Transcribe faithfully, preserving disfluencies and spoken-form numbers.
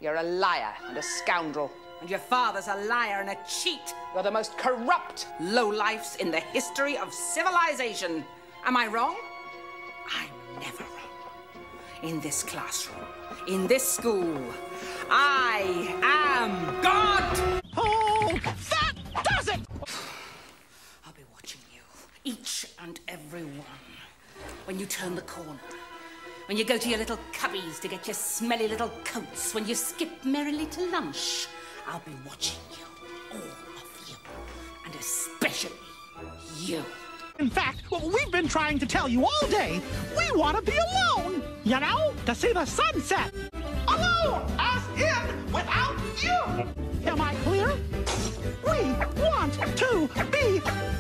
You're a liar and a scoundrel. And your father's a liar and a cheat. You're the most corrupt lowlifes in the history of civilization. Am I wrong? I'm never wrong. In this classroom, in this school, I am God! Oh, that does it! I'll be watching you, each and every one. When you turn the corner, when you go to your little cubbies to get your smelly little coats, when you skip merrily to lunch, I'll be watching you, all of you, and especially you. In fact, we've been trying to tell you all day, we want to be alone, you know, to see the sunset. Alone, as in without you. Am I clear? We want to be